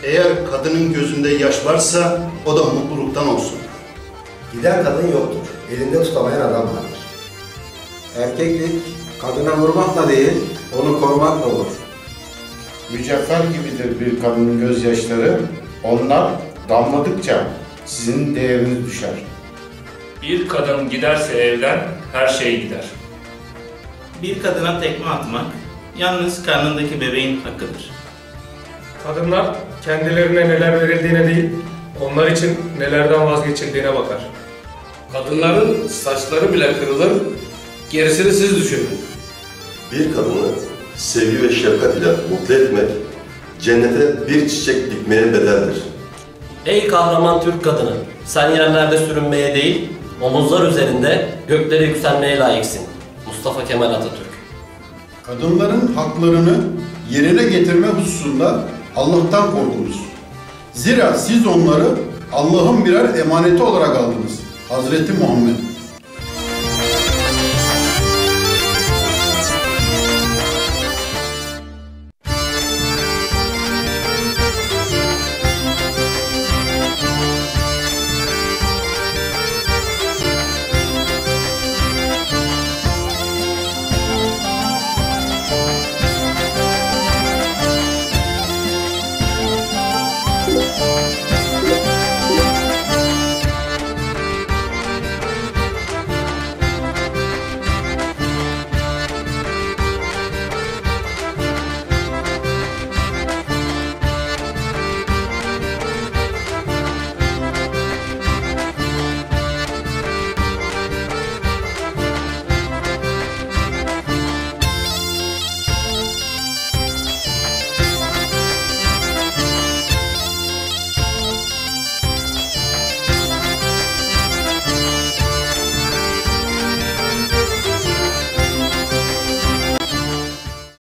Eğer kadının gözünde yaş varsa o da mutluluktan olsun. Giden kadın yoktur. Elinde tutamayan adam vardır. Erkeklik kadına vurmakla değil, onu korumakla olur. Mücevher gibidir bir kadının gözyaşları. Onlar damladıkça sizin değeriniz düşer. Bir kadın giderse evden her şey gider. Bir kadına tekme atmak yalnız karnındaki bebeğin hakkıdır. Kadınlar kendilerine neler verildiğine değil, onlar için nelerden vazgeçildiğine bakar. Kadınların saçları bile kırılır, gerisini siz düşünün. Bir kadını sevgi ve şefkat ile mutlu etmek, cennete bir çiçek dikmeye bedeldir. Ey kahraman Türk kadını, sen yerlerde sürünmeye değil, omuzlar üzerinde göklere yükselmeye layıksın. Mustafa Kemal Atatürk. Kadınların haklarını yerine getirme hususunda Allah'tan korkunuz. Zira siz onları Allah'ın birer emaneti olarak aldınız. Hazreti Muhammed.